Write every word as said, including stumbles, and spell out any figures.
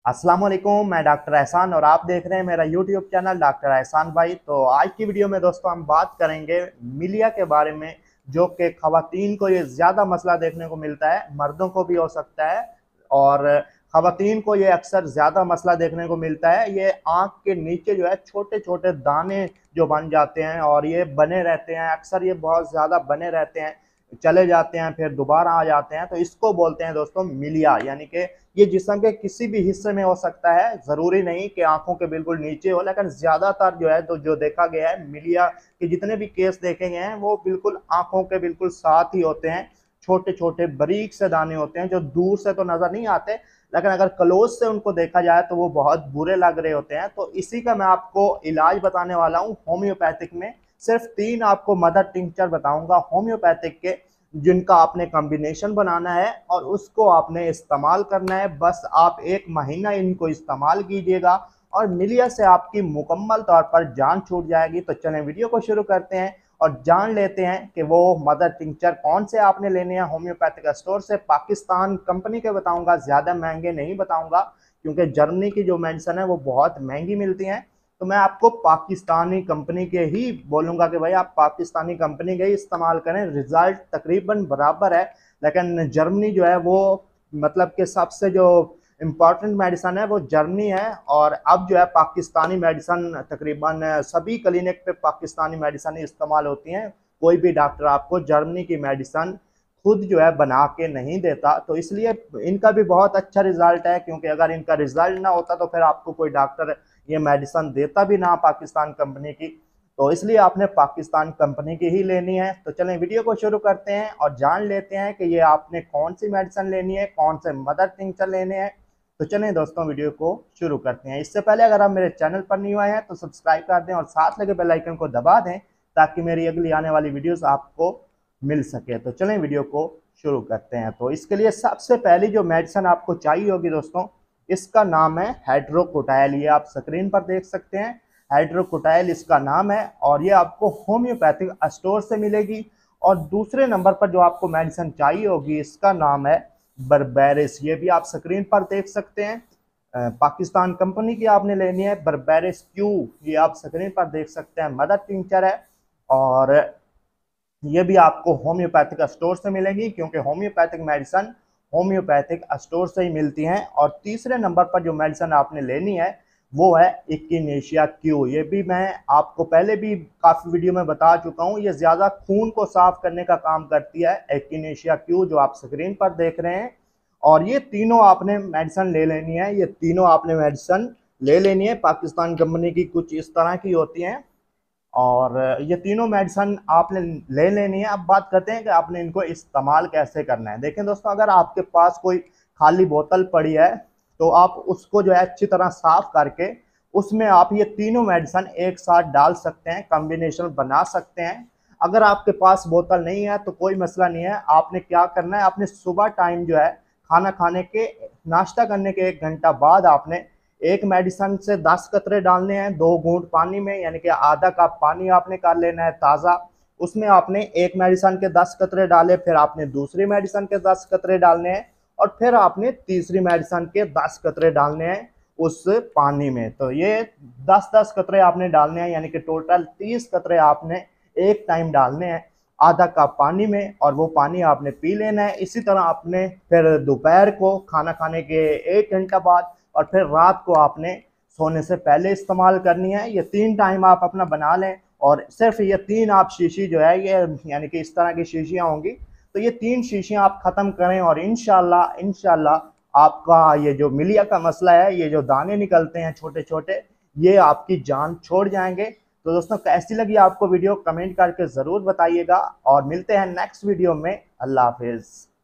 अस्सलाम वालेकुम, मैं डॉक्टर एहसान और आप देख रहे हैं मेरा यूट्यूब चैनल डॉक्टर एहसान भाई। तो आज की वीडियो में दोस्तों हम बात करेंगे मिलिया के बारे में, जो कि ख़वातीन को ये ज़्यादा मसला देखने को मिलता है, मर्दों को भी हो सकता है और ख़वातीन को ये अक्सर ज़्यादा मसला देखने को मिलता है। ये आँख के नीचे जो है छोटे छोटे दाने जो बन जाते हैं और ये बने रहते हैं, अक्सर ये बहुत ज़्यादा बने रहते हैं, चले जाते हैं फिर दोबारा आ जाते हैं। तो इसको बोलते हैं दोस्तों मिलिया, यानी कि ये जिस्म के किसी भी हिस्से में हो सकता है, ज़रूरी नहीं कि आंखों के बिल्कुल नीचे हो, लेकिन ज़्यादातर जो है तो जो देखा गया है मिलिया के जितने भी केस देखे गए हैं वो बिल्कुल आंखों के बिल्कुल साथ ही होते हैं। छोटे छोटे बारीक से दाने होते हैं जो दूर से तो नज़र नहीं आते, लेकिन अगर क्लोज से उनको देखा जाए तो वो बहुत बुरे लग रहे होते हैं। तो इसी का मैं आपको इलाज बताने वाला हूँ होम्योपैथिक में। सिर्फ तीन आपको मदर टिंचर बताऊंगा होम्योपैथिक के, जिनका आपने कॉम्बिनेशन बनाना है और उसको आपने इस्तेमाल करना है। बस आप एक महीना इनको इस्तेमाल कीजिएगा और मिलिया से आपकी मुकम्मल तौर पर जान छूट जाएगी। तो चलें वीडियो को शुरू करते हैं और जान लेते हैं कि वो मदर टिंचर कौन से आपने लेने हैं होम्योपैथिक स्टोर से। पाकिस्तान कंपनी के बताऊंगा, ज़्यादा महंगे नहीं बताऊंगा क्योंकि जर्मनी की जो मेडिसिन है वो बहुत महंगी मिलती हैं। तो मैं आपको पाकिस्तानी कंपनी के ही बोलूँगा कि भाई आप पाकिस्तानी कंपनी के ही इस्तेमाल करें, रिज़ल्ट तकरीबन बराबर है। लेकिन जर्मनी जो है वो मतलब कि सबसे जो इम्पॉर्टेंट मेडिसन है वो जर्मनी है, और अब जो है पाकिस्तानी मेडिसन तकरीबन सभी क्लिनिक पे पाकिस्तानी मेडिसन ही इस्तेमाल होती हैं। कोई भी डॉक्टर आपको जर्मनी की मेडिसन खुद जो है बना के नहीं देता। तो इसलिए इनका भी बहुत अच्छा रिजल्ट है, क्योंकि अगर इनका रिजल्ट ना होता तो फिर आपको कोई डॉक्टर ये मेडिसन देता भी ना पाकिस्तान कंपनी की। तो इसलिए आपने पाकिस्तान कंपनी की ही लेनी है। तो चलें वीडियो को शुरू करते हैं और जान लेते हैं कि ये आपने कौन सी मेडिसिन लेनी है, कौन से मदर टिंचर लेने हैं। तो चलें दोस्तों वीडियो को शुरू करते हैं। इससे पहले अगर आप मेरे चैनल पर नहीं हुए हैं तो सब्सक्राइब कर दें और साथ लगे बेल आइकन को दबा दें ताकि मेरी अगली आने वाली वीडियोस आपको मिल सके। तो चलें वीडियो को शुरू करते हैं। तो इसके लिए सबसे पहली जो मेडिसिन आपको चाहिए होगी दोस्तों, इसका नाम है हाइड्रोकोटाइल। ये आप स्क्रीन पर देख सकते हैं, हाइड्रोकोटाइल इसका नाम है और ये आपको होम्योपैथिक स्टोर से मिलेगी। और दूसरे नंबर पर जो आपको मेडिसिन चाहिए होगी इसका नाम है बर्बेरिस। ये भी आप स्क्रीन पर देख सकते हैं, पाकिस्तान कंपनी की आपने लेनी है बर्बेरिस क्यू। ये आप स्क्रीन पर देख सकते हैं, मदर टिंचर है और ये भी आपको होम्योपैथिक स्टोर से मिलेगी, क्योंकि होम्योपैथिक मेडिसिन होम्योपैथिक स्टोर से ही मिलती हैं। और तीसरे नंबर पर जो मेडिसिन आपने लेनी है वो है इकिनेशिया क्यू। ये भी मैं आपको पहले भी काफ़ी वीडियो में बता चुका हूँ, ये ज़्यादा खून को साफ करने का काम करती है इकिनेशिया क्यू, जो आप स्क्रीन पर देख रहे हैं। और ये तीनों आपने मेडिसिन ले लेनी है, ये तीनों आपने मेडिसिन ले लेनी है। पाकिस्तान कंपनी की कुछ इस तरह की होती हैं और ये तीनों मेडिसिन आपने ले लेनी है। अब बात करते हैं कि आपने इनको इस्तेमाल कैसे करना है। देखें दोस्तों, अगर आपके पास कोई खाली बोतल पड़ी है तो आप उसको जो है अच्छी तरह साफ करके उसमें आप ये तीनों मेडिसिन एक साथ डाल सकते हैं, कॉम्बिनेशन बना सकते हैं। अगर आपके पास बोतल नहीं है तो कोई मसला नहीं है। आपने क्या करना है, आपने सुबह टाइम जो है खाना खाने के नाश्ता करने के एक घंटा बाद आपने एक मेडिसिन से दस कतरे डालने हैं दो घूंट पानी में, यानी कि आधा कप पानी आपने कर लेना है ताज़ा। उसमें आपने एक मेडिसिन के दस कतरे डाले, फिर आपने दूसरी मेडिसिन के दस कतरे डालने हैं और फिर आपने तीसरी मेडिसिन के दस कतरे डालने हैं उस पानी में। तो ये दस दस कतरे आपने डालने हैं, यानी कि टोटल तीस कतरे आपने एक टाइम डालने हैं आधा कप पानी में, और वो पानी आपने पी लेना है। इसी तरह आपने फिर दोपहर को खाना खाने के एक घंटा बाद और फिर रात को आपने सोने से पहले इस्तेमाल करनी है। ये तीन टाइम आप अपना बना लें और सिर्फ ये तीन आप शीशी जो है ये यानी कि इस तरह की शीशियाँ होंगी, तो ये तीन शीशियाँ आप ख़त्म करें और इंशाल्लाह इंशाल्लाह आपका ये जो मिलिया का मसला है, ये जो दाने निकलते हैं छोटे छोटे, ये आपकी जान छोड़ जाएंगे। तो दोस्तों कैसी लगी आपको वीडियो कमेंट करके ज़रूर बताइएगा और मिलते हैं नेक्स्ट वीडियो में। अल्लाह हाफिज़।